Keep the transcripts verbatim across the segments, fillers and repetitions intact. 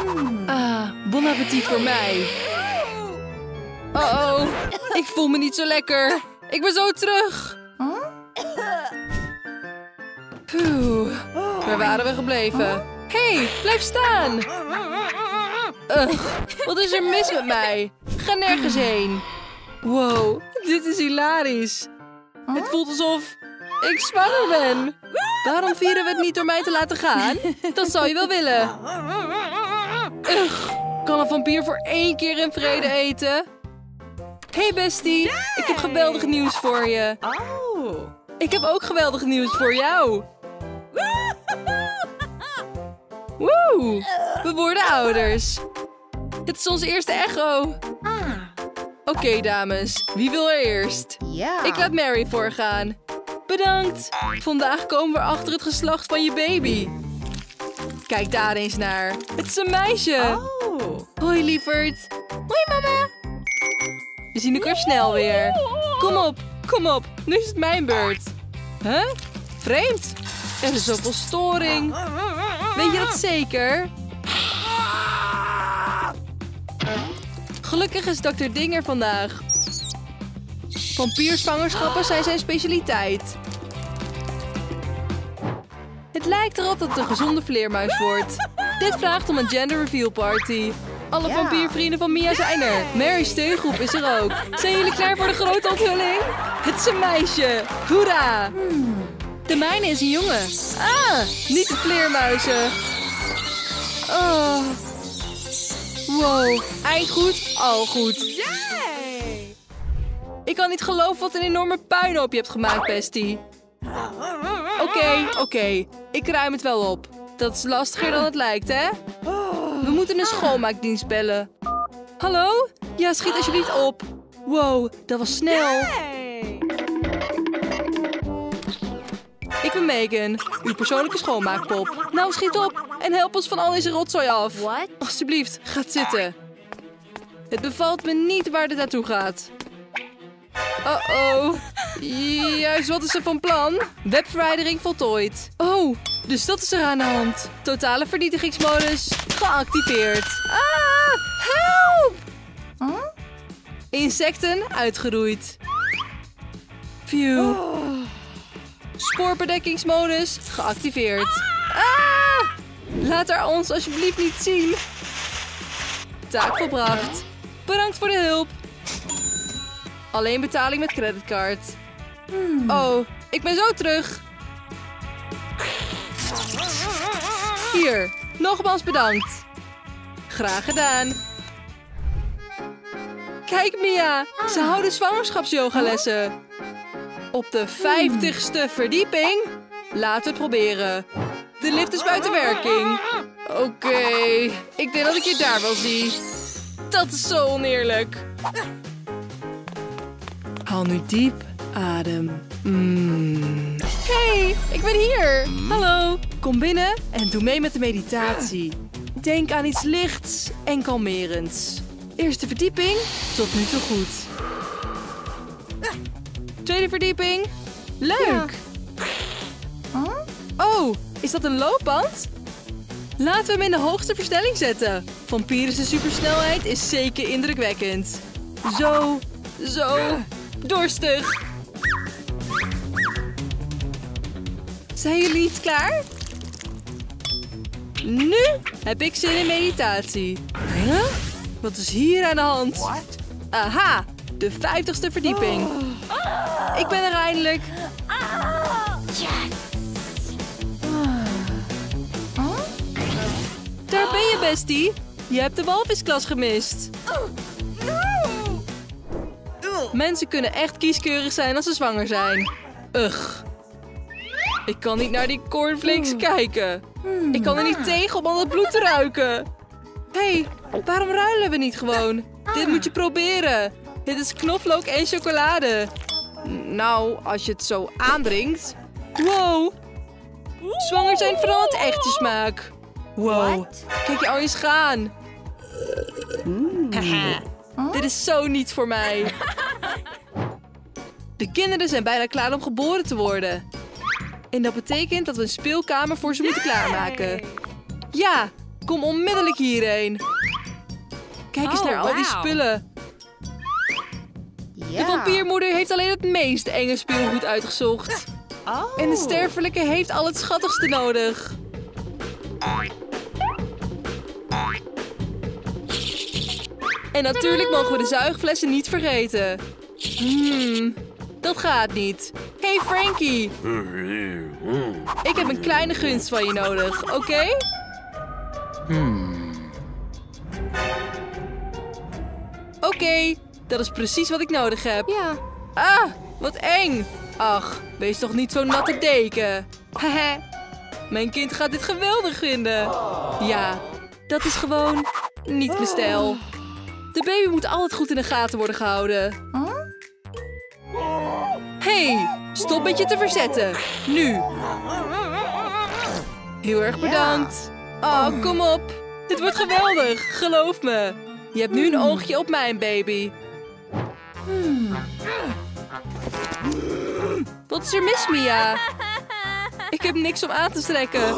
Ah, bon appetit voor mij. Oh-oh, ik voel me niet zo lekker. Ik ben zo terug. Puh, waar waren we gebleven? Hé, hey, blijf staan. Ugh, wat is er mis met mij? Ga nergens heen. Wow, dit is hilarisch. Het voelt alsof ik zwanger ben. Waarom vieren we het niet door mij te laten gaan? Dat zou je wel willen. Ugh, kan een vampier voor één keer in vrede eten? Hey bestie, ik heb geweldig nieuws voor je. Oh. Ik heb ook geweldig nieuws voor jou. Woe, we worden ouders. Het is onze eerste echo. Oké, okay, dames. Wie wil er eerst? Ja. Ik laat Mary voorgaan. Bedankt. Vandaag komen we achter het geslacht van je baby. Kijk daar eens naar. Het is een meisje. Oh. Hoi, lieverd. Hoi, mama. We zien elkaar snel weer. Kom op, kom op. Nu is het mijn beurt. Huh? Vreemd. Er is zoveel storing. Weet je dat zeker? Gelukkig is dokter Ding er vandaag. Vampierzwangerschappen zijn zijn specialiteit. Het lijkt erop dat het een gezonde vleermuis wordt. Dit vraagt om een gender reveal party. Alle Ja. vampiervrienden van Mia zijn er. Mary's steungroep is er ook. Zijn jullie klaar voor de grote onthulling? Het is een meisje. Hoera! De mijne is een jongen. Ah, niet de vleermuizen. Oh. Wow, eind goed, al goed. Yay! Ik kan niet geloven wat een enorme puinhoop je hebt gemaakt, bestie. Oké, okay, oké. Okay. Ik ruim het wel op. Dat is lastiger dan het lijkt, hè? We moeten een schoonmaakdienst bellen. Hallo? Ja, schiet alsjeblieft op. Wow, dat was snel. Hey. Ik ben Megan, uw persoonlijke schoonmaakpop. Nou, schiet op en help ons van al deze rotzooi af. What? Alsjeblieft, ga zitten. Het bevalt me niet waar dit naartoe gaat. Uh-oh. Juist, wat is er van plan? Webverwijdering voltooid. Oh, dus dat is er aan de hand. Totale vernietigingsmodus geactiveerd. Ah, help! Huh? Insecten uitgeroeid. Phew. Spoorbedekkingsmodus geactiveerd. Ah! Laat haar ons alsjeblieft niet zien. Taak volbracht. Bedankt voor de hulp. Alleen betaling met creditcard. Oh, ik ben zo terug. Hier, nogmaals bedankt. Graag gedaan. Kijk Mia, ze houden zwangerschapsyogalessen. Op de vijftigste verdieping? Laten we het proberen. De lift is buiten werking. Oké, okay. Ik denk dat ik je daar wel zie. Dat is zo oneerlijk. Haal nu diep adem. Mm. Hey, ik ben hier. Hallo, kom binnen en doe mee met de meditatie. Denk aan iets lichts en kalmerends. Eerste verdieping, tot nu toe goed. Tweede verdieping, leuk. Huh? Oh, is dat een loopband? Laten we hem in de hoogste versnelling zetten. Vampirische supersnelheid is zeker indrukwekkend. Zo, zo, dorstig. Zijn jullie niet klaar? Nu heb ik zin in meditatie. Huh? Wat is hier aan de hand? What? Aha, de vijftigste verdieping. Ik ben er eindelijk. Daar ben je, bestie. Je hebt de walvisklas gemist. Mensen kunnen echt kieskeurig zijn als ze zwanger zijn. Ugh. Ik kan niet naar die cornflakes kijken. Ik kan er niet tegen om al het bloed te ruiken. Hé, hey, waarom ruilen we niet gewoon? Dit moet je proberen. Dit is knoflook en chocolade. Nou, als je het zo aandrinkt. Wow. Zwanger zijn verandert echt je smaak. Wow. What? Kijk je al eens gaan. Dit is zo niet voor mij. De kinderen zijn bijna klaar om geboren te worden. En dat betekent dat we een speelkamer voor ze moeten klaarmaken. Ja, Kom onmiddellijk hierheen. Kijk eens Oh, naar al die wauw. spullen. De vampiermoeder heeft alleen het meest enge speelgoed uitgezocht. Oh. En de sterfelijke heeft al het schattigste nodig. En natuurlijk mogen we de zuigflessen niet vergeten. Hmm, dat gaat niet. Hey Frankie. Ik heb een kleine gunst van je nodig, oké? Okay? Oké, okay, dat is precies wat ik nodig heb. Ja. Ah, wat eng. Ach, wees toch niet zo'n natte deken. Haha, mijn kind gaat dit geweldig vinden. Ja, dat is gewoon niet mijn stijl. De baby moet altijd goed in de gaten worden gehouden. Hey, stop met je te verzetten. Nu. Heel erg bedankt. Oh, kom op. Dit wordt geweldig, geloof me. Je hebt nu een oogje op mijn baby. Wat is er mis, Mia? Ik heb niks om aan te strekken.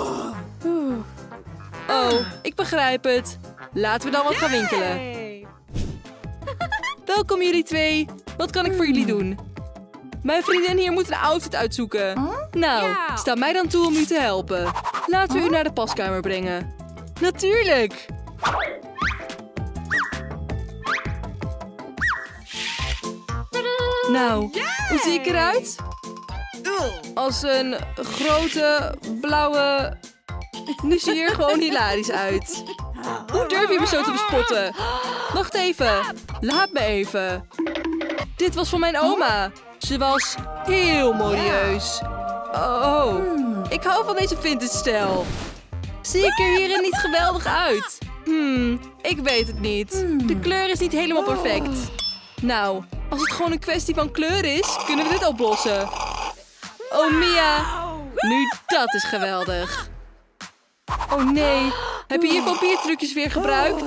Oh, ik begrijp het. Laten we dan wat gaan winkelen. Hey. Welkom jullie twee. Wat kan ik voor jullie doen? Mijn vriendin hier moet een outfit uitzoeken. Nou, Ja. sta mij dan toe om u te helpen. Laten we u naar de paskamer brengen. Natuurlijk. Nou, hoe zie ik eruit? Als een grote, blauwe... Nu zie je er gewoon hilarisch uit. Hoe durf je me zo te bespotten? Wacht even. Laat me even. Dit was van mijn oma. Ze was heel modieus. Oh, ik hou van deze vintage stijl. Zie ik er hierin niet geweldig uit? Hmm, ik weet het niet. De kleur is niet helemaal perfect. Nou, als het gewoon een kwestie van kleur is, kunnen we dit oplossen. Oh, Mia. Nu, dat is geweldig. Oh nee, heb je hier vampiertrucjes weer gebruikt?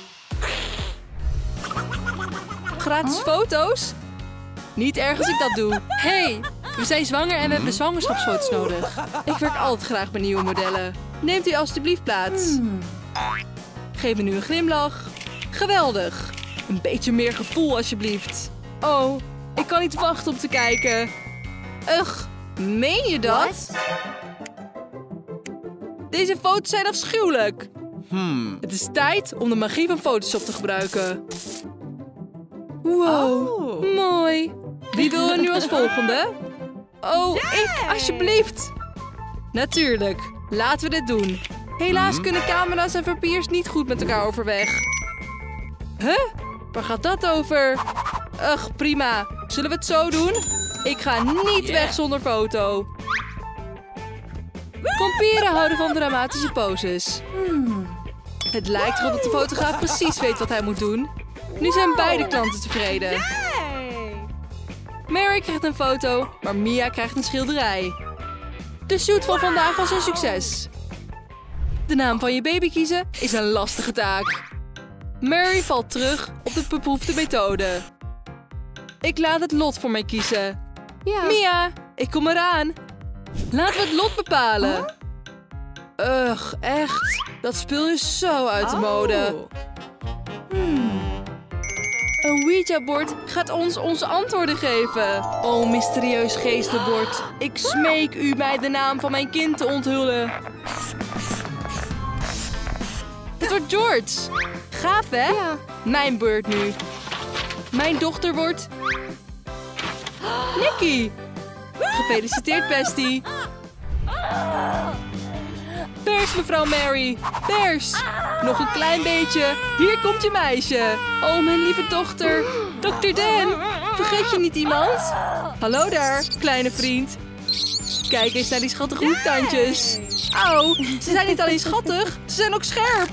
Gratis foto's? Niet erg als ik dat doe. Hey, we zijn zwanger en we hebben zwangerschapsfoto's nodig. Ik werk altijd graag bij nieuwe modellen. Neemt u alstublieft plaats. Geef me nu een glimlach. Geweldig. Een beetje meer gevoel alsjeblieft. Oh, ik kan niet wachten om te kijken. Ugh, meen je dat? Deze foto's zijn afschuwelijk. Hmm. Het is tijd om de magie van Photoshop te gebruiken. Wow, Oh. mooi. Wie wil er nu als volgende? Oh, ik, alsjeblieft. Natuurlijk, laten we dit doen. Helaas kunnen camera's en vampiers niet goed met elkaar overweg. Huh? Waar gaat dat over? Ugh, prima. Zullen we het zo doen? Ik ga niet weg zonder foto. Vampieren houden van dramatische poses. Het lijkt erop dat de fotograaf precies weet wat hij moet doen. Nu zijn beide klanten tevreden. Hey. Mary krijgt een foto, maar Mia krijgt een schilderij. De shoot van vandaag was een succes. De naam van je baby kiezen is een lastige taak. Mary valt terug op de beproefde methode. Ik laat het lot voor mij kiezen. Ja. Mia, ik kom eraan. Laten we het lot bepalen. Ugh, echt. Dat spul is zo uit de mode. Een Ouija-bord gaat ons onze antwoorden geven. O, mysterieus geestenbord. Ik smeek u mij de naam van mijn kind te onthullen. Het wordt George. Gaaf, hè? Ja. Mijn beurt nu. Mijn dochter wordt... Nikki. Gefeliciteerd, bestie. Pers, mevrouw Mary. Pers. Nog een klein beetje. Hier komt je meisje. Oh, mijn lieve dochter. dokter Dan. Vergeet je niet iemand? Hallo daar, kleine vriend. Kijk eens naar die schattige hoektandjes. Auw, ze zijn niet alleen schattig, ze zijn ook scherp.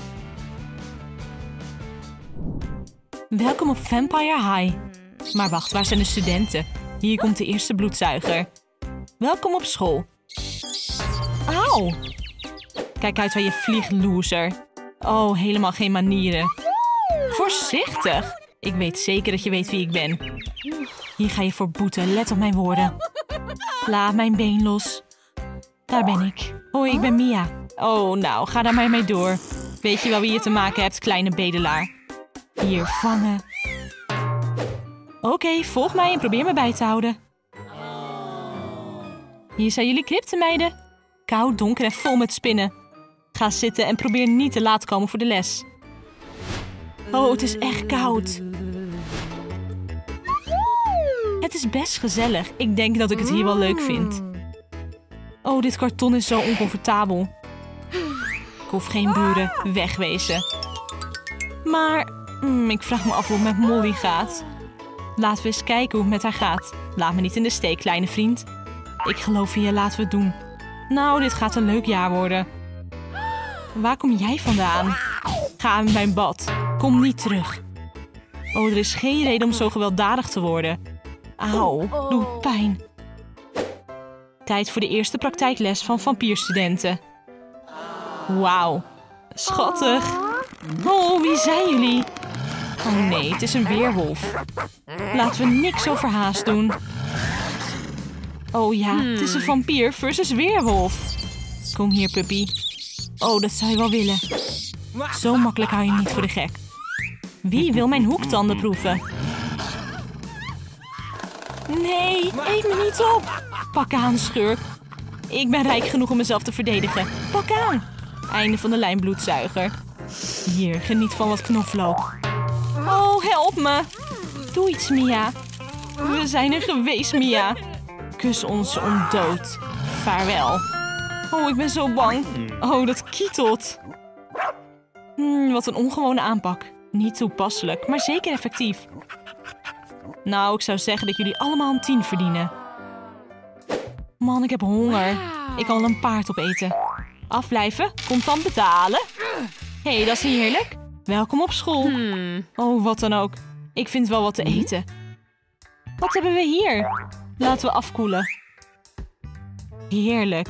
Welkom op Vampire High. Maar wacht, waar zijn de studenten? Hier komt de eerste bloedzuiger. Welkom op school. Auw. Kijk uit waar je vliegt, loser. Oh, helemaal geen manieren. Voorzichtig. Ik weet zeker dat je weet wie ik ben. Hier ga je voor boeten, let op mijn woorden. Laat mijn been los. Daar ben ik. Hoi, ik ben Mia. Oh, nou, ga daar maar mee door. Weet je wel wie je te maken hebt, kleine bedelaar? Hier, vangen. Oké, okay, volg mij en probeer me bij te houden. Hier zijn jullie cryptomeiden. Koud, donker en vol met spinnen. Ga zitten en probeer niet te laat te komen voor de les. Oh, het is echt koud. Het is best gezellig. Ik denk dat ik het hier wel leuk vind. Oh, dit karton is zo oncomfortabel. Ik hoef geen buren. Wegwezen. Maar mm, ik vraag me af hoe het met Molly gaat. Laten we eens kijken hoe het met haar gaat. Laat me niet in de steek, kleine vriend. Ik geloof in je, laten we het doen. Nou, dit gaat een leuk jaar worden. Waar kom jij vandaan? Ga in mijn bad. Kom niet terug. Oh, er is geen reden om zo gewelddadig te worden. Auw, doet pijn. Tijd voor de eerste praktijkles van vampierstudenten. Wauw, schattig. Oh, wie zijn jullie? Oh nee, het is een weerwolf. Laten we niks overhaast doen. Oh ja, het is een vampier versus weerwolf. Kom hier, puppy. Oh, dat zou je wel willen. Zo makkelijk hou je niet voor de gek. Wie wil mijn hoektanden proeven? Nee, eet me niet op. Pak aan, schurk. Ik ben rijk genoeg om mezelf te verdedigen. Pak aan. Einde van de lijn, bloedzuiger. Hier, geniet van wat knoflook. Oh, help me. Doe iets, Mia. We zijn er geweest, Mia. Kus ons om dood. Vaarwel. Oh, ik ben zo bang. Oh, dat kietelt. Hmm, wat een ongewone aanpak. Niet toepasselijk, maar zeker effectief. Nou, ik zou zeggen dat jullie allemaal een tien verdienen. Man, ik heb honger. Ik kan wel een paard opeten. Afblijven, komt dan betalen. Hé, hey, dat is heerlijk. Welkom op school. Hmm. Oh, wat dan ook. Ik vind wel wat te eten. Wat hebben we hier? Laten we afkoelen. Heerlijk.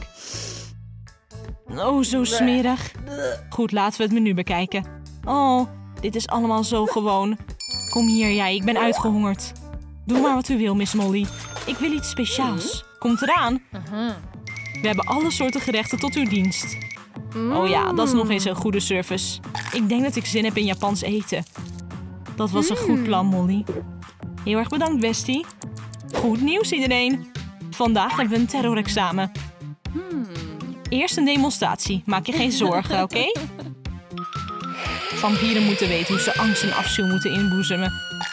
Oh, zo smerig. Goed, laten we het menu bekijken. Oh, dit is allemaal zo gewoon. Kom hier, jij. Ik ben uitgehongerd. Doe maar wat u wil, Miss Molly. Ik wil iets speciaals. Komt eraan. We hebben alle soorten gerechten tot uw dienst. Oh ja, dat is nog eens een goede service. Ik denk dat ik zin heb in Japans eten. Dat was een goed plan, Molly. Heel erg bedankt, bestie. Goed nieuws, iedereen. Vandaag hebben we een terrorexamen. Eerst een demonstratie. Maak je geen zorgen, oké? Okay? Vampieren moeten weten hoe ze angst en afschuw moeten inboezemen.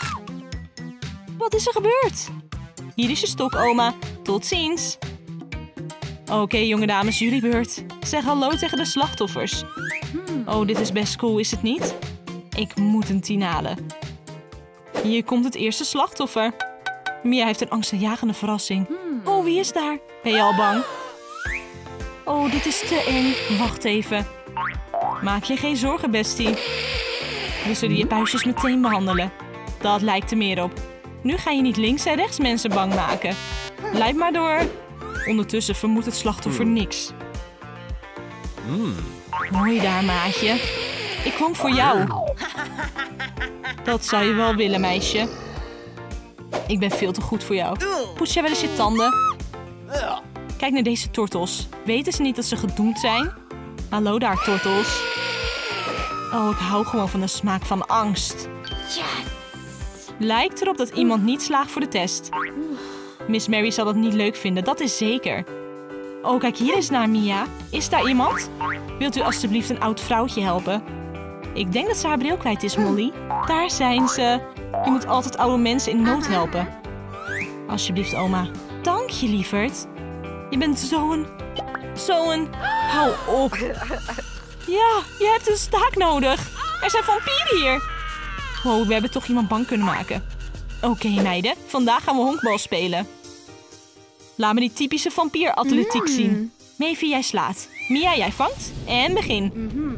Wat is er gebeurd? Hier is je stok, oma. Tot ziens. Oké, okay, jonge dames, jullie beurt. Zeg hallo tegen de slachtoffers. Oh, dit is best cool, is het niet? Ik moet een tien halen. Hier komt het eerste slachtoffer. Mia heeft een angstaanjagende verrassing. Oh, wie is daar? Ben je al bang? Oh, dit is te eng. Wacht even. Maak je geen zorgen, bestie. We zullen je puistjes meteen behandelen. Dat lijkt er meer op. Nu ga je niet links en rechts mensen bang maken. Blijf maar door. Ondertussen vermoedt het slachtoffer niks. Mooi daar, maatje. Ik kwam voor jou. Dat zou je wel willen, meisje. Ik ben veel te goed voor jou. Poets jij wel eens je tanden? Kijk naar deze tortels. Weten ze niet dat ze gedoemd zijn? Hallo daar, tortels. Oh, ik hou gewoon van de smaak van angst. Lijkt erop dat iemand niet slaagt voor de test. Miss Mary zal dat niet leuk vinden, dat is zeker. Oh, kijk hier eens naar, Mia. Is daar iemand? Wilt u alstublieft een oud vrouwtje helpen? Ik denk dat ze haar bril kwijt is, Molly. Daar zijn ze. Je moet altijd oude mensen in nood helpen. Alsjeblieft, oma. Dank je, lieverd. Je bent zo'n... Zo'n... Hou op. Ja, je hebt een staak nodig. Er zijn vampieren hier. Wow, we hebben toch iemand bang kunnen maken. Oké, okay, meiden. Vandaag gaan we honkbal spelen. Laat me die typische vampieratletiek mm. zien. Maeve, jij slaat. Mia, jij vangt. En begin. Mm-hmm.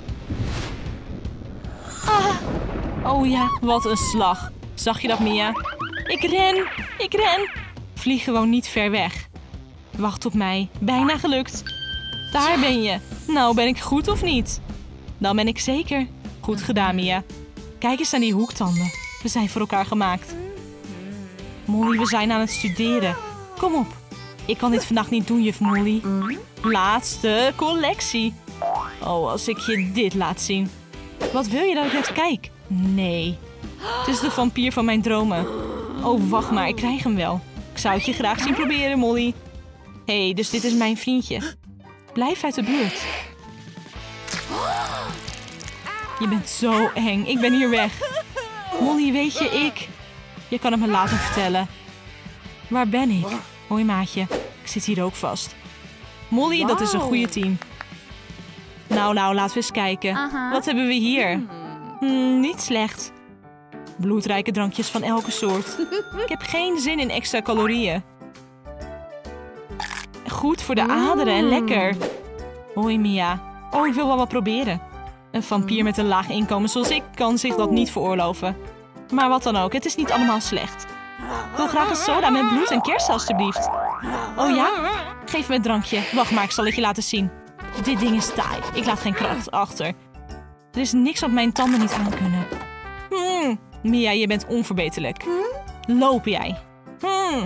Ah. Oh ja, wat een slag. Zag je dat, Mia? Ik ren. Ik ren. Vlieg gewoon niet ver weg. Wacht op mij. Bijna gelukt. Daar ben je. Nou, ben ik goed of niet? Dan ben ik zeker. Goed gedaan, Mia. Kijk eens naar die hoektanden. We zijn voor elkaar gemaakt. Molly, we zijn aan het studeren. Kom op. Ik kan dit vandaag niet doen, juf Molly. Laatste collectie. Oh, als ik je dit laat zien. Wat wil je dat ik net kijk? Nee. Het is de vampier van mijn dromen. Oh, wacht maar, ik krijg hem wel. Ik zou het je graag zien proberen, Molly. Hé, hey, dus dit is mijn vriendje. Blijf uit de buurt. Je bent zo eng. Ik ben hier weg. Molly, weet je, ik... Je kan het me later vertellen. Waar ben ik? Hoi, maatje. Ik zit hier ook vast. Molly, wow. Dat is een goede team. Nou, nou, laten we eens kijken. Uh-huh. Wat hebben we hier? Hmm, niet slecht. Bloedrijke drankjes van elke soort. Ik heb geen zin in extra calorieën. Goed voor de aderen en lekker. Hoi, Mia. Oh, ik wil wel wat proberen. Een vampier met een laag inkomen zoals ik kan zich dat niet veroorloven. Maar wat dan ook, het is niet allemaal slecht. Ik wil graag een soda met bloed en kersen, alstublieft. Oh ja? Geef me het drankje. Wacht maar, ik zal het je laten zien. Dit ding is taai. Ik laat geen kracht achter. Er is niks wat mijn tanden niet aan kunnen. Hmm. Mia, je bent onverbeterlijk. Loop jij. Hmm.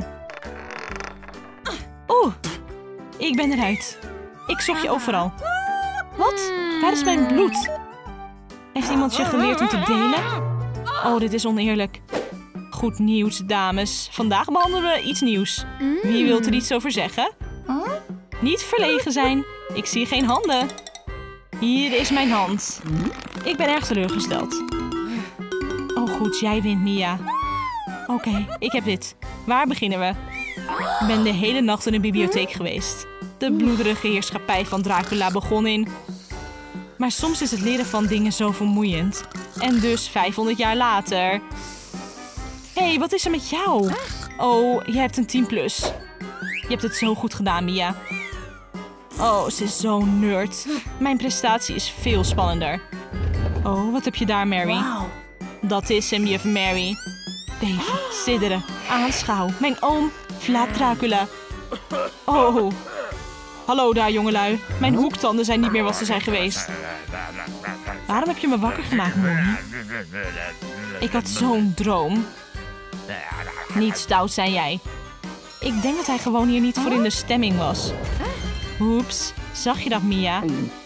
Oeh. Ik ben eruit. Ik zocht je overal. Wat? Waar is mijn bloed? Heeft iemand je geleerd om te delen? Oh, dit is oneerlijk. Goed nieuws, dames. Vandaag behandelen we iets nieuws. Wie wil er iets over zeggen? Niet verlegen zijn. Ik zie geen handen. Hier is mijn hand. Ik ben erg teleurgesteld. Oh goed, jij wint, Mia. Oké, okay, ik heb dit. Waar beginnen we? Ik ben de hele nacht in de bibliotheek geweest. De bloederige heerschappij van Dracula begon in. Maar soms is het leren van dingen zo vermoeiend. En dus vijfhonderd jaar later... Hé, hey, wat is er met jou? Oh, je hebt een tien plus. Je hebt het zo goed gedaan, Mia. Oh, ze is zo'n nerd. Mijn prestatie is veel spannender. Oh, wat heb je daar, Mary? Wow. Dat is hem, juf Mary. Beven, sidderen, aanschouw. Mijn oom, Vlad Dracula. Oh. Hallo daar, jongelui. Mijn hoektanden zijn niet meer wat ze zijn geweest. Waarom heb je me wakker gemaakt, Molly? Ik had zo'n droom. Niet stout, zei jij. Ik denk dat hij gewoon hier niet voor in de stemming was. Oeps, zag je dat, Mia?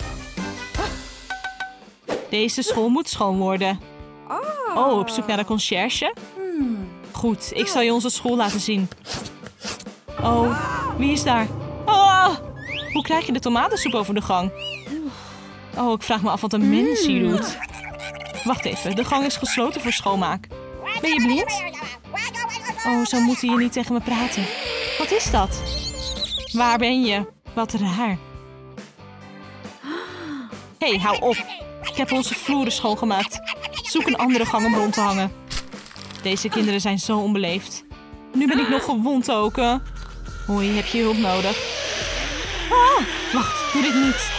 Deze school moet schoon worden. Oh, op zoek naar de conciërge? Goed, ik zal je onze school laten zien. Oh, wie is daar? Oh, hoe krijg je de tomatensoep over de gang? Oh, ik vraag me af wat een mens hier doet. Wacht even, de gang is gesloten voor schoonmaak. Ben je blind? Oh, zo moet je niet tegen me praten. Wat is dat? Waar ben je? Wat raar. Hé, hey, hou op. Ik heb onze vloeren schoongemaakt. Zoek een andere gang om rond te hangen. Deze kinderen zijn zo onbeleefd. Nu ben ik nog gewond ook. Hè? Hoi, heb je hulp nodig? Ah, wacht, doe dit niet.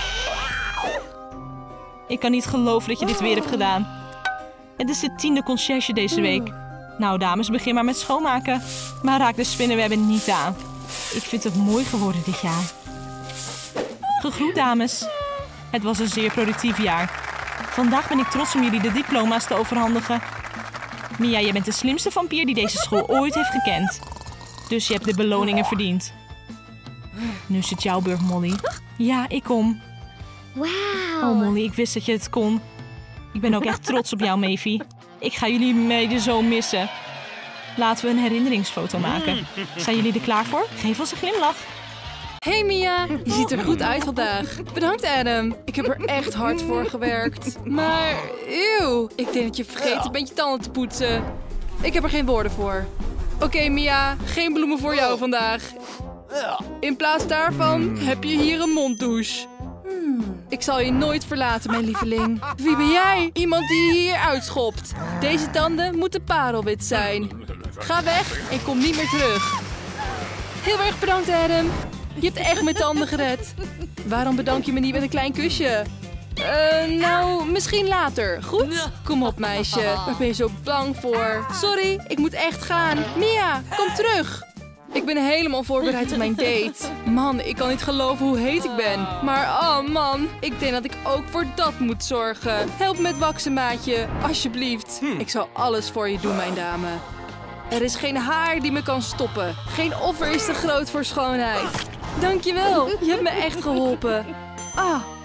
Ik kan niet geloven dat je dit weer hebt gedaan. Het is de tiende conciërge deze week. Nou, dames, begin maar met schoonmaken. Maar raak de spinnenwebben niet aan. Ik vind het mooi geworden dit jaar. Gegroet, dames. Het was een zeer productief jaar. Vandaag ben ik trots om jullie de diploma's te overhandigen. Mia, je bent de slimste vampier die deze school ooit heeft gekend. Dus je hebt de beloningen verdiend. Nu is het jouw beurt, Molly. Ja, ik kom. Wow. Oh, Molly, ik wist dat je het kon. Ik ben ook echt trots op jou, Maevie. Ik ga jullie mede zo missen. Laten we een herinneringsfoto maken. Zijn jullie er klaar voor? Geef ons een glimlach. Hey Mia, je ziet er goed uit vandaag. Bedankt Adam. Ik heb er echt hard voor gewerkt. Maar, eeuw, ik denk dat je vergeten bent je tanden te poetsen. Ik heb er geen woorden voor. Oké okay, Mia, geen bloemen voor jou vandaag. In plaats daarvan heb je hier een monddouche. Ik zal je nooit verlaten, mijn lieveling. Wie ben jij? Iemand die je hier uitschopt. Deze tanden moeten parelwit zijn. Ga weg en kom niet meer terug. Heel erg bedankt, Adam. Je hebt echt mijn tanden gered. Waarom bedank je me niet met een klein kusje? Uh, nou, misschien later. Goed? Kom op, meisje. Waar ben je zo bang voor? Sorry, ik moet echt gaan. Mia, kom terug. Ik ben helemaal voorbereid op mijn date. Man, ik kan niet geloven hoe heet ik ben. Maar oh man, ik denk dat ik ook voor dat moet zorgen. Help met waksen, maatje. Alsjeblieft. Ik zal alles voor je doen, mijn dame. Er is geen haar die me kan stoppen. Geen offer is te groot voor schoonheid. Dankjewel, je hebt me echt geholpen. Ah,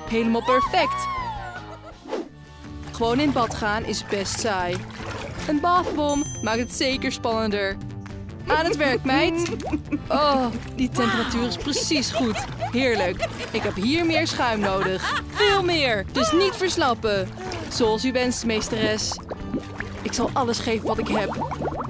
Helemaal perfect. Gewoon in bad gaan is best saai. Een bathbom maakt het zeker spannender. Aan het werk, meid. Oh, die temperatuur is precies goed. Heerlijk. Ik heb hier meer schuim nodig. Veel meer, dus niet verslappen. Zoals u wenst, meesteres. Ik zal alles geven wat ik heb.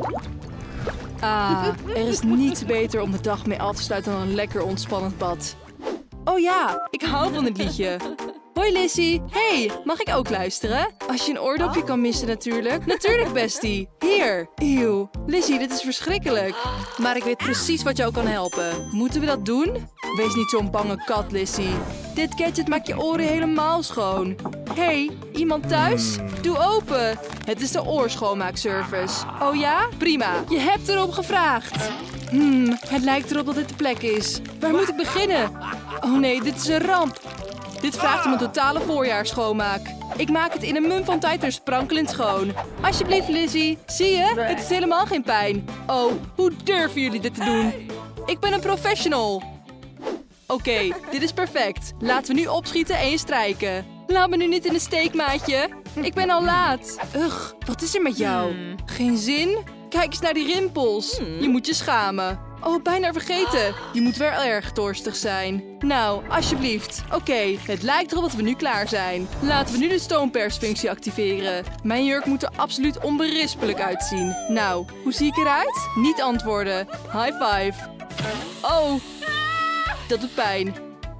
Ah, er is niets beter om de dag mee af te sluiten dan een lekker ontspannend bad. Oh ja, ik hou van het liedje. Hoi Lizzie. Hey, mag ik ook luisteren? Als je een oordopje kan missen natuurlijk. Natuurlijk, bestie. Hier. Eeuw. Lizzie, dit is verschrikkelijk. Maar ik weet precies wat jou kan helpen. Moeten we dat doen? Wees niet zo'n bange kat, Lizzie. Dit gadget maakt je oren helemaal schoon. Hey, iemand thuis? Doe open. Het is de oorschoonmaakservice. Oh ja? Prima. Je hebt erop gevraagd. Hmm, het lijkt erop dat dit de plek is. Waar moet ik beginnen? Oh nee, dit is een ramp. Dit vraagt om een totale voorjaarsschoonmaak. Ik maak het in een mum van tijd er sprankelend schoon. Alsjeblieft, Lizzie. Zie je? Het is helemaal geen pijn. Oh, hoe durven jullie dit te doen? Ik ben een professional. Oké, okay, dit is perfect. Laten we nu opschieten en je strijken. Laat me nu niet in de steek, maatje. Ik ben al laat. Ugh, wat is er met jou? Geen zin? Kijk eens naar die rimpels. Je moet je schamen. Oh, bijna vergeten. Je moet wel erg dorstig zijn. Nou, alsjeblieft. Oké, okay, het lijkt erop dat we nu klaar zijn. Laten we nu de stoompersfunctie activeren. Mijn jurk moet er absoluut onberispelijk uitzien. Nou, hoe zie ik eruit? Niet antwoorden. High five. Oh, dat doet pijn.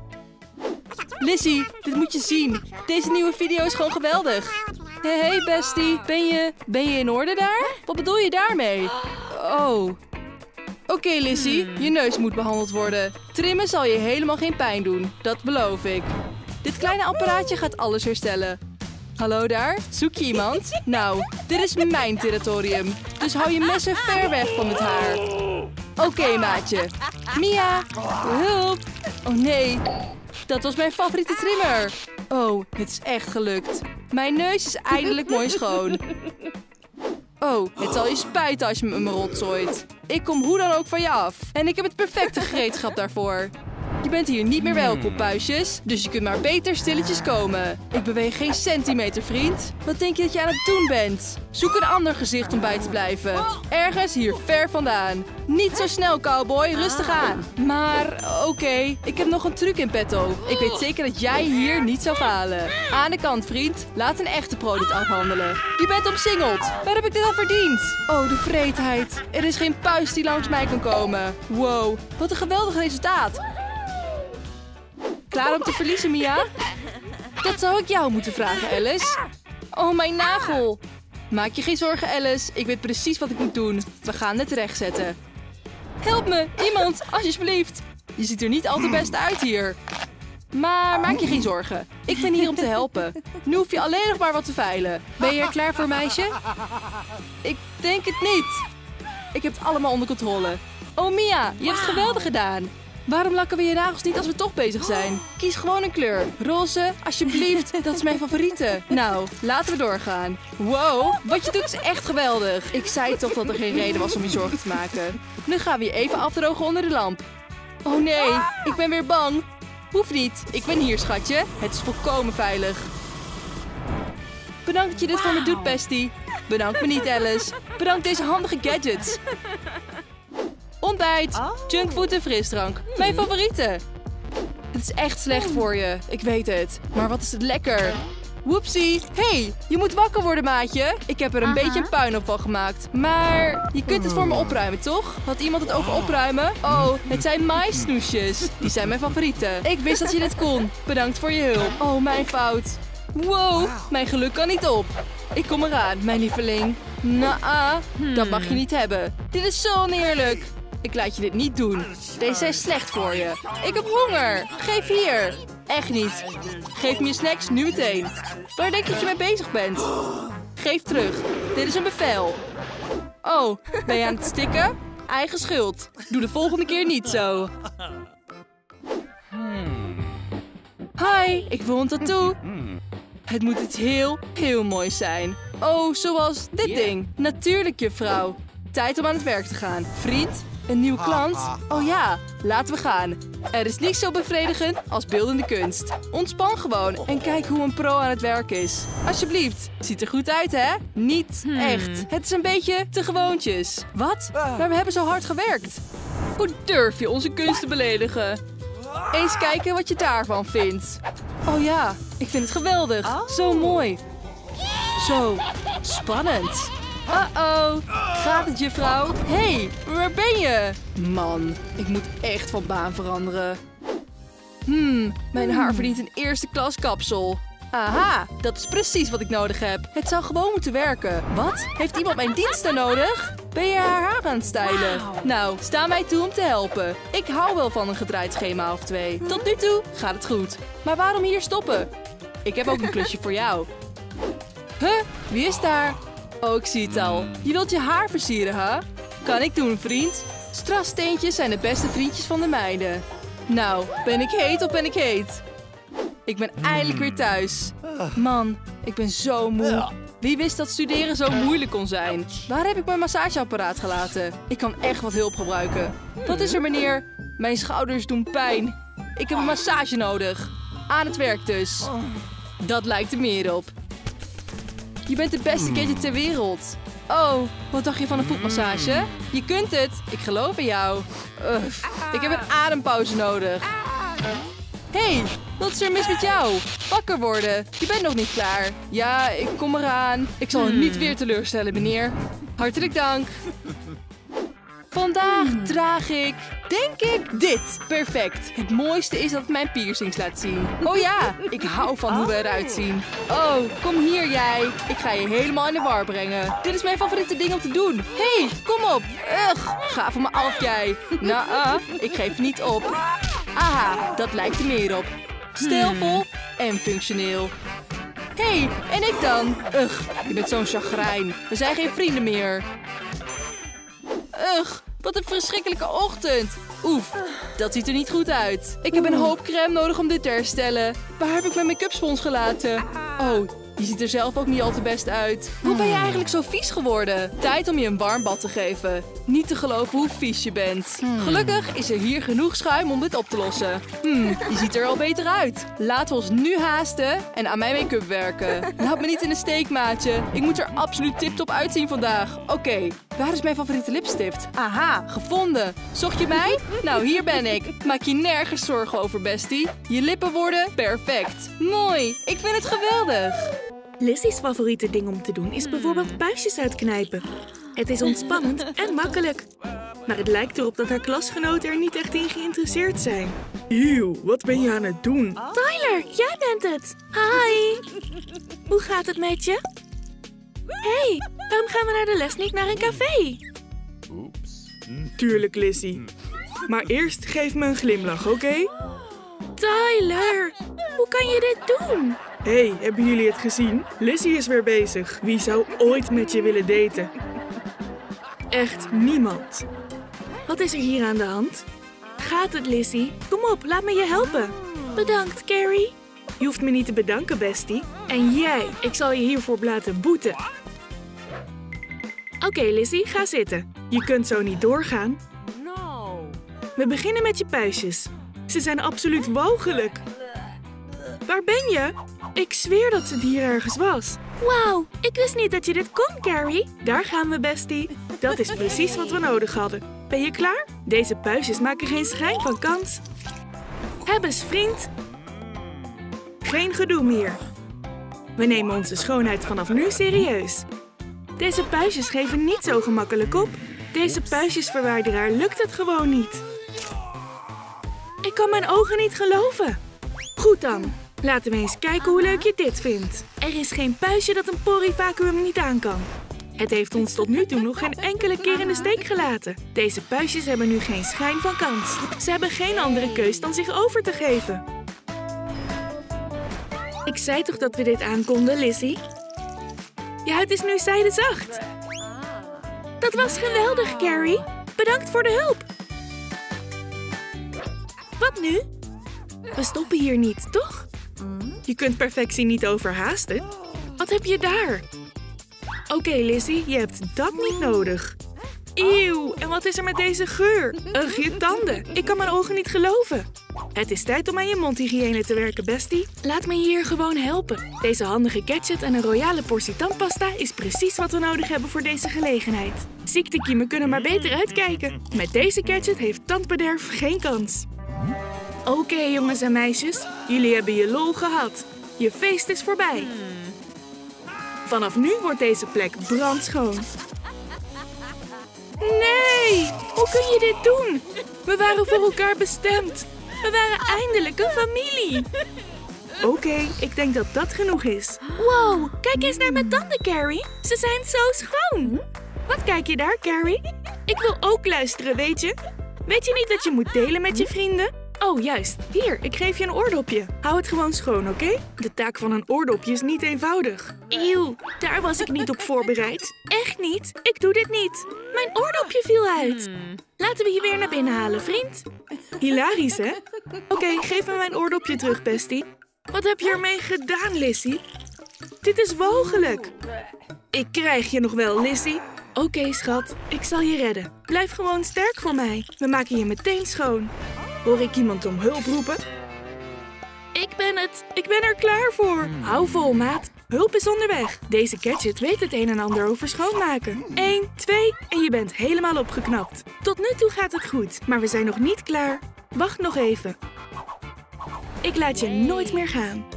Lizzie, dit moet je zien. Deze nieuwe video is gewoon geweldig. Hey, hey bestie. Ben je, ben je in orde daar? Wat bedoel je daarmee? Oh. Oké, okay, Lizzie, je neus moet behandeld worden. Trimmen zal je helemaal geen pijn doen. Dat beloof ik. Dit kleine apparaatje gaat alles herstellen. Hallo daar, zoek je iemand? Nou, dit is mijn territorium. Dus hou je messen ver weg van het haar. Oké, okay, maatje. Mia, hulp. Oh nee, dat was mijn favoriete trimmer. Oh, het is echt gelukt. Mijn neus is eindelijk mooi schoon. Oh, het zal je spijten als je me me rotzooit. Ik kom hoe dan ook van je af. En ik heb het perfecte gereedschap daarvoor. Je bent hier niet meer welkom, puisjes. Dus je kunt maar beter stilletjes komen. Ik beweeg geen centimeter, vriend. Wat denk je dat je aan het doen bent? Zoek een ander gezicht om bij te blijven. Ergens hier ver vandaan. Niet zo snel, cowboy. Rustig aan. Maar, oké. Okay, ik heb nog een truc in petto. Ik weet zeker dat jij hier niet zou falen. Aan de kant, vriend. Laat een echte pro dit afhandelen. Je bent omsingeld. Waar heb ik dit al verdiend? Oh, de vreedheid. Er is geen puis die langs mij kan komen. Wow, wat een geweldig resultaat. Klaar om te verliezen, Mia? Dat zou ik jou moeten vragen, Alice. Oh, mijn nagel. Maak je geen zorgen, Alice. Ik weet precies wat ik moet doen. We gaan het rechtzetten. Help me, iemand, alsjeblieft. Je ziet er niet al te best uit hier. Maar maak je geen zorgen. Ik ben hier om te helpen. Nu hoef je alleen nog maar wat te veilen. Ben je er klaar voor, meisje? Ik denk het niet. Ik heb het allemaal onder controle. Oh, Mia, je hebt het geweldig gedaan. Waarom lakken we je nagels niet als we toch bezig zijn? Kies gewoon een kleur. Roze, alsjeblieft. Dat is mijn favoriete. Nou, laten we doorgaan. Wow, wat je doet is echt geweldig. Ik zei toch dat er geen reden was om je zorgen te maken. Nu gaan we je even afdrogen onder de lamp. Oh nee, ik ben weer bang. Hoeft niet. Ik ben hier, schatje. Het is volkomen veilig. Bedankt dat je dit voor me doet, bestie. Bedankt me niet, Alice. Bedankt deze handige gadgets. Ontbijt, junkfood en frisdrank. Mijn favorieten. Het is echt slecht voor je, ik weet het. Maar wat is het lekker. Woepsie. Hey, je moet wakker worden, maatje. Ik heb er een beetje een puinhoop van gemaakt. Maar je kunt het voor me opruimen, toch? Had iemand het over opruimen? Oh, het zijn maïssnoesjes. Die zijn mijn favorieten. Ik wist dat je dit kon. Bedankt voor je hulp. Oh, mijn fout. Wow, mijn geluk kan niet op. Ik kom eraan, mijn lieveling. Nou, dat mag je niet hebben. Dit is zo oneerlijk. Ik laat je dit niet doen. Deze zijn slecht voor je. Ik heb honger. Geef hier. Echt niet. Geef me je snacks nu meteen. Waar denk je dat je mee bezig bent? Geef terug. Dit is een bevel. Oh, ben je aan het stikken? Eigen schuld. Doe de volgende keer niet zo. Hi, ik wil een tattoo. Het moet iets heel, heel moois zijn. Oh, zoals dit ding. Natuurlijk, juffrouw. Tijd om aan het werk te gaan. Vriend, Een nieuw klant? Oh ja, laten we gaan. Er is niets zo bevredigend als beeldende kunst. Ontspan gewoon en kijk hoe een pro aan het werk is. Alsjeblieft, ziet er goed uit hè? Niet echt. Het is een beetje te gewoontjes. Wat? Maar we hebben zo hard gewerkt. Hoe durf je onze kunst te beledigen? Eens kijken wat je daarvan vindt. Oh ja, ik vind het geweldig. Zo mooi. Zo, spannend. Uh-oh, gaat het juffrouw? Hé, hey, waar ben je? Man, ik moet echt van baan veranderen. Hmm, mijn haar verdient een eerste klas kapsel. Aha, dat is precies wat ik nodig heb. Het zou gewoon moeten werken. Wat? Heeft iemand mijn diensten nodig? Ben je haar haar aan het stylen? Nou, sta mij toe om te helpen. Ik hou wel van een gedraaid schema of twee. Tot nu toe gaat het goed. Maar waarom hier stoppen? Ik heb ook een klusje voor jou. Huh? Wie is daar? Oh, ik zie het al. Je wilt je haar versieren, hè? Kan ik doen, vriend. Strassteentjes zijn de beste vriendjes van de meiden. Nou, ben ik heet of ben ik heet? Ik ben eindelijk weer thuis. Man, ik ben zo moe. Wie wist dat studeren zo moeilijk kon zijn? Waar heb ik mijn massageapparaat gelaten? Ik kan echt wat hulp gebruiken. Wat is er, meneer? Mijn schouders doen pijn. Ik heb een massage nodig. Aan het werk dus. Dat lijkt er meer op. Je bent de beste gadget ter wereld. Oh, wat dacht je van een voetmassage? Je kunt het. Ik geloof in jou. Uff, ik heb een adempauze nodig. Hé, hey, wat is er mis met jou? Wakker worden. Je bent nog niet klaar. Ja, ik kom eraan. Ik zal u niet weer teleurstellen, meneer. Hartelijk dank. Vandaag draag ik, denk ik, dit. Perfect. Het mooiste is dat het mijn piercings laat zien. Oh ja, ik hou van hoe we eruit zien. Oh, kom hier jij. Ik ga je helemaal in de war brengen. Dit is mijn favoriete ding om te doen. Hé, hey, kom op. Ugh, ga van me af jij. Nou, uh, ik geef niet op. Aha, dat lijkt er meer op. Stijlvol en functioneel. Hé, hey, en ik dan? Ugh, je bent zo'n chagrijn. We zijn geen vrienden meer. Ugh, wat een verschrikkelijke ochtend. Oef, dat ziet er niet goed uit. Ik heb een hoop crème nodig om dit te herstellen. Waar heb ik mijn make-up spons gelaten? Oh, je ziet er zelf ook niet al te best uit. Hoe ben je eigenlijk zo vies geworden? Tijd om je een warm bad te geven. Niet te geloven hoe vies je bent. Gelukkig is er hier genoeg schuim om dit op te lossen. Hmm, je ziet er al beter uit. Laten we ons nu haasten en aan mijn make-up werken. Laat me niet in de steek, maatje. Ik moet er absoluut tip-top uitzien vandaag. Oké, okay, waar is mijn favoriete lipstift? Aha, gevonden. Zocht je mij? Nou, hier ben ik. Maak je nergens zorgen over, bestie. Je lippen worden perfect. Mooi, ik vind het geweldig. Lizzie's favoriete ding om te doen is bijvoorbeeld puistjes uitknijpen. Het is ontspannend en makkelijk. Maar het lijkt erop dat haar klasgenoten er niet echt in geïnteresseerd zijn. Eeuw, wat ben je aan het doen? Tyler, jij bent het. Hi. Hoe gaat het met je? Hé, hey, waarom gaan we naar de les niet naar een café? Tuurlijk, Lizzie. Maar eerst geef me een glimlach, oké? Okay? Tyler, hoe kan je dit doen? Hé, hey, hebben jullie het gezien? Lizzie is weer bezig. Wie zou ooit met je willen daten? Echt niemand. Wat is er hier aan de hand? Gaat het, Lizzie? Kom op, laat me je helpen. Bedankt, Carrie. Je hoeft me niet te bedanken, bestie. En jij, ik zal je hiervoor laten boeten. Oké, okay, Lizzie, ga zitten. Je kunt zo niet doorgaan. We beginnen met je puistjes. Ze zijn absoluut walgelijk. Waar ben je? Ik zweer dat ze hier ergens was. Wauw, ik wist niet dat je dit kon, Carrie. Daar gaan we, bestie. Dat is precies wat we nodig hadden. Ben je klaar? Deze puistjes maken geen schijn van kans. Heb eens, vriend. Geen gedoe meer. We nemen onze schoonheid vanaf nu serieus. Deze puistjes geven niet zo gemakkelijk op. Deze puistjesverwijderaar lukt het gewoon niet. Ik kan mijn ogen niet geloven. Goed dan. Laten we eens kijken hoe leuk je dit vindt. Er is geen puistje dat een porivacuum niet aan kan. Het heeft ons tot nu toe nog geen enkele keer in de steek gelaten. Deze puistjes hebben nu geen schijn van kans. Ze hebben geen andere keus dan zich over te geven. Ik zei toch dat we dit aankonden, Lizzie? Je huid is nu zijdezacht. Dat was geweldig, Carrie. Bedankt voor de hulp. Wat nu? We stoppen hier niet, toch? Je kunt perfectie niet overhaasten. Wat heb je daar? Oké, okay, Lizzie, je hebt dat niet nodig. Eeuw, en wat is er met deze geur? Ugh, je tanden. Ik kan mijn ogen niet geloven. Het is tijd om aan je mondhygiëne te werken, bestie. Laat me je hier gewoon helpen. Deze handige gadget en een royale portie tandpasta is precies wat we nodig hebben voor deze gelegenheid. Ziektekiemen kunnen maar beter uitkijken. Met deze gadget heeft tandbederf geen kans. Oké, okay, jongens en meisjes. Jullie hebben je lol gehad. Je feest is voorbij. Vanaf nu wordt deze plek brandschoon. Nee! Hoe kun je dit doen? We waren voor elkaar bestemd. We waren eindelijk een familie. Oké, okay, ik denk dat dat genoeg is. Wow, kijk eens naar mijn tanden, Carrie. Ze zijn zo schoon. Wat kijk je daar, Carrie? Ik wil ook luisteren, weet je? Weet je niet dat je moet delen met je vrienden? Oh, juist. Hier, ik geef je een oordopje. Hou het gewoon schoon, oké? Okay? De taak van een oordopje is niet eenvoudig. Eeuw, daar was ik niet op voorbereid. Echt niet. Ik doe dit niet. Mijn oordopje viel uit. Laten we je weer naar binnen halen, vriend. Hilarisch, hè? Oké, okay, geef me mijn oordopje terug, bestie. Wat heb je ermee gedaan, Lizzie? Dit is walgelijk. Ik krijg je nog wel, Lizzie. Oké, okay, schat. Ik zal je redden. Blijf gewoon sterk voor mij. We maken je meteen schoon. Hoor ik iemand om hulp roepen? Ik ben het. Ik ben er klaar voor. Hou vol, maat. Hulp is onderweg. Deze gadget weet het een en ander over schoonmaken. Eén, twee en je bent helemaal opgeknapt. Tot nu toe gaat het goed, maar we zijn nog niet klaar. Wacht nog even. Ik laat je nooit meer gaan.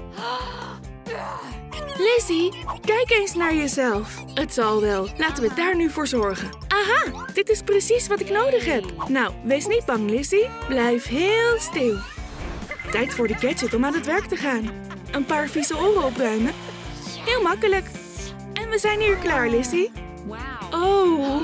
Lizzie, kijk eens naar jezelf. Het zal wel. Laten we daar nu voor zorgen. Aha, dit is precies wat ik nodig heb. Nou, wees niet bang, Lizzie. Blijf heel stil. Tijd voor de gadget om aan het werk te gaan. Een paar vieze oren opruimen. Heel makkelijk. En we zijn hier klaar, Lizzie. Oh.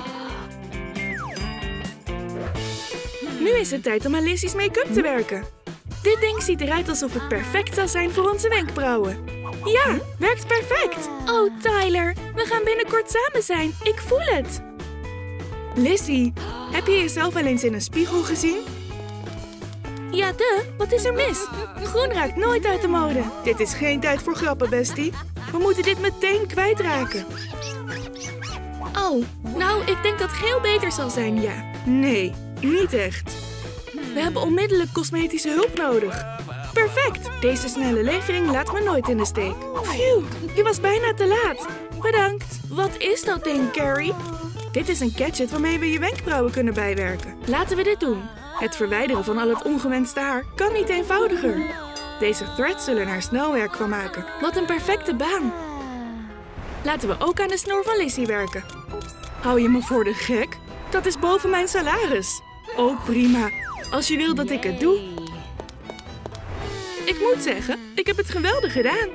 Nu is het tijd om aan Lizzie's make-up te werken. Dit ding ziet eruit alsof het perfect zal zijn voor onze wenkbrauwen. Ja, werkt perfect. Oh, Tyler, we gaan binnenkort samen zijn. Ik voel het. Lizzie, heb je jezelf wel eens in een spiegel gezien? Ja, de, wat is er mis? Groen raakt nooit uit de mode. Dit is geen tijd voor grappen, bestie. We moeten dit meteen kwijtraken. Oh, nou, ik denk dat geel beter zal zijn, ja. Nee, niet echt. We hebben onmiddellijk cosmetische hulp nodig. Perfect! Deze snelle levering laat me nooit in de steek. Phew, je was bijna te laat. Bedankt. Wat is dat ding, Carrie? Dit is een gadget waarmee we je wenkbrauwen kunnen bijwerken. Laten we dit doen. Het verwijderen van al het ongewenste haar kan niet eenvoudiger. Deze threads zullen er snel werk van maken. Wat een perfecte baan. Laten we ook aan de snor van Lizzie werken. Hou je me voor de gek? Dat is boven mijn salaris. Oh, prima. Als je wil dat ik het doe. Ik moet zeggen, ik heb het geweldig gedaan.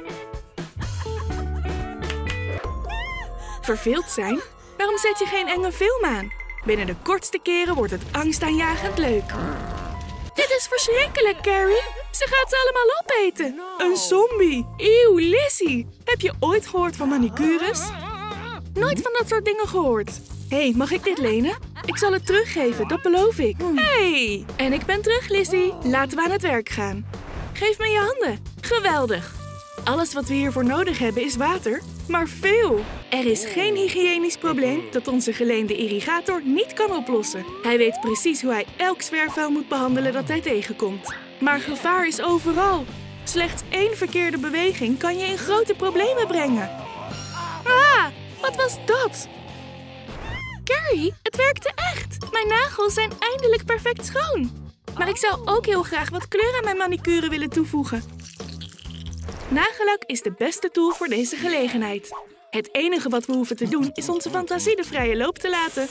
Verveeld zijn? Waarom zet je geen enge film aan? Binnen de kortste keren wordt het angstaanjagend leuk. Dit is verschrikkelijk, Carrie. Ze gaat ze allemaal opeten. Een zombie. Eeuw, Lizzie. Heb je ooit gehoord van manicures? Nooit van dat soort dingen gehoord. Hé, hey, mag ik dit lenen? Ik zal het teruggeven, dat beloof ik. Hey! En ik ben terug, Lizzie. Laten we aan het werk gaan. Geef me je handen. Geweldig. Alles wat we hiervoor nodig hebben is water, maar veel. Er is geen hygiënisch probleem dat onze geleende irrigator niet kan oplossen. Hij weet precies hoe hij elk zwerfvuil moet behandelen dat hij tegenkomt. Maar gevaar is overal. Slechts één verkeerde beweging kan je in grote problemen brengen. Ah, wat was dat? Carrie, het werkte echt. Mijn nagels zijn eindelijk perfect schoon. Maar ik zou ook heel graag wat kleur aan mijn manicure willen toevoegen. Nagellak is de beste tool voor deze gelegenheid. Het enige wat we hoeven te doen is onze fantasie de vrije loop te laten.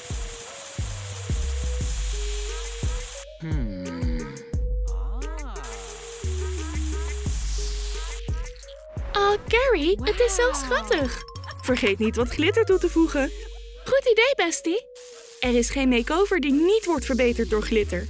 Oh, Carrie, het is zo schattig. Vergeet niet wat glitter toe te voegen. Goed idee, bestie. Er is geen make-over die niet wordt verbeterd door glitter.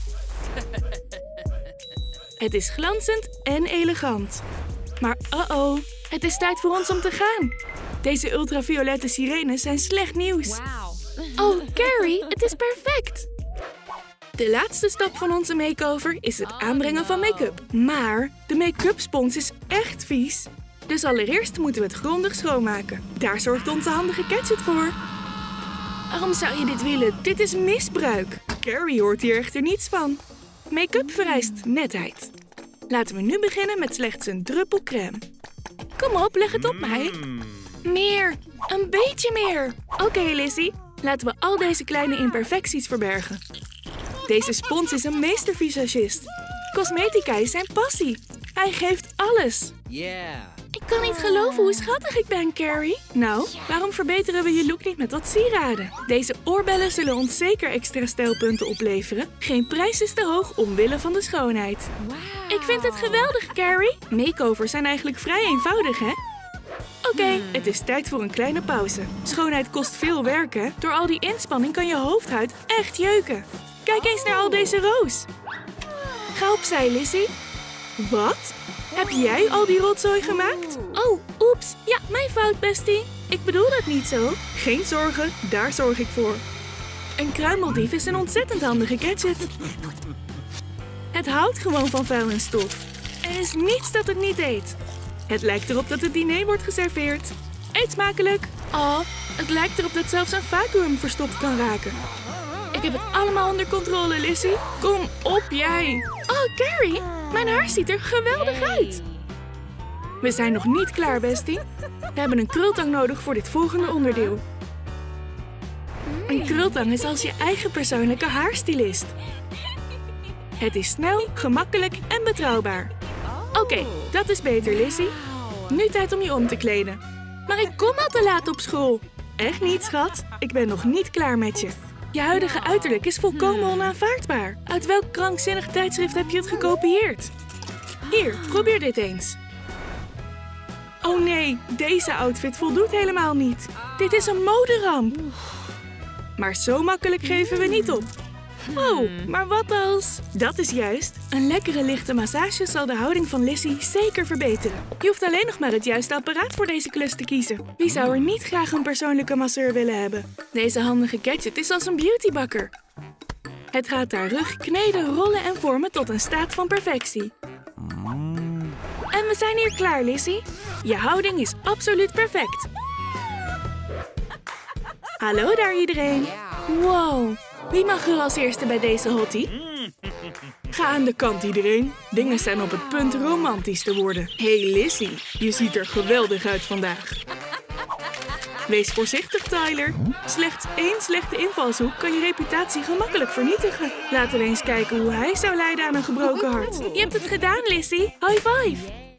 Het is glanzend en elegant. Maar uh-oh, het is tijd voor ons om te gaan. Deze ultraviolette sirenes zijn slecht nieuws. Oh, Carrie, het is perfect. De laatste stap van onze make-over is het aanbrengen van make-up. Maar de make-up spons is echt vies. Dus allereerst moeten we het grondig schoonmaken. Daar zorgt onze handige gadget voor. Waarom zou je dit willen? Dit is misbruik. Carrie hoort hier echter niets van. Make-up vereist netheid. Laten we nu beginnen met slechts een druppel crème. Kom op, leg het op mij. Meer, een beetje meer. Oké, okay, Lizzie. Laten we al deze kleine imperfecties verbergen. Deze spons is een meestervisagist. Cosmetica is zijn passie. Hij geeft alles. Yeah. Ik kan niet geloven hoe schattig ik ben, Carrie. Nou, waarom verbeteren we je look niet met wat sieraden? Deze oorbellen zullen ons zeker extra stijlpunten opleveren. Geen prijs is te hoog omwille van de schoonheid. Ik vind het geweldig, Carrie. Makeovers zijn eigenlijk vrij eenvoudig, hè? Oké, okay, het is tijd voor een kleine pauze. Schoonheid kost veel werk, hè? Door al die inspanning kan je hoofdhuid echt jeuken. Kijk eens naar al deze roos. Ga opzij, Lizzie. Wat? Heb jij al die rotzooi gemaakt? Oh, oeps. Ja, mijn fout, bestie. Ik bedoel dat niet zo. Geen zorgen, daar zorg ik voor. Een kruimeldief is een ontzettend handige gadget. Het houdt gewoon van vuil en stof. Er is niets dat het niet eet. Het lijkt erop dat het diner wordt geserveerd. Eet smakelijk. Oh, het lijkt erop dat zelfs een vacuüm verstopt kan raken. Ik heb het allemaal onder controle, Lizzie. Kom op, jij. Oh, Carrie, mijn haar ziet er geweldig uit. We zijn nog niet klaar, bestie. We hebben een krultang nodig voor dit volgende onderdeel. Een krultang is als je eigen persoonlijke haarstylist. Het is snel, gemakkelijk en betrouwbaar. Oké, okay, dat is beter, Lizzie. Nu tijd om je om te kleden. Maar ik kom al te laat op school. Echt niet, schat. Ik ben nog niet klaar met je. Je huidige uiterlijk is volkomen onaanvaardbaar. Uit welk krankzinnig tijdschrift heb je het gekopieerd? Hier, probeer dit eens. Oh nee, deze outfit voldoet helemaal niet. Dit is een moderamp. Maar zo makkelijk geven we niet op. Oh, maar wat als... Dat is juist. Een lekkere lichte massage zal de houding van Lizzie zeker verbeteren. Je hoeft alleen nog maar het juiste apparaat voor deze klus te kiezen. Wie zou er niet graag een persoonlijke masseur willen hebben? Deze handige gadget is als een beautybakker. Het gaat haar rug kneden, rollen en vormen tot een staat van perfectie. En we zijn hier klaar, Lizzie. Je houding is absoluut perfect. Hallo daar iedereen. Wow. Wie mag er als eerste bij deze hottie? Ga aan de kant, iedereen. Dingen zijn op het punt romantisch te worden. Hey Lizzie, je ziet er geweldig uit vandaag. Wees voorzichtig, Tyler. Slechts één slechte invalshoek kan je reputatie gemakkelijk vernietigen. Laten we eens kijken hoe hij zou lijden aan een gebroken hart. Je hebt het gedaan, Lizzie. High five.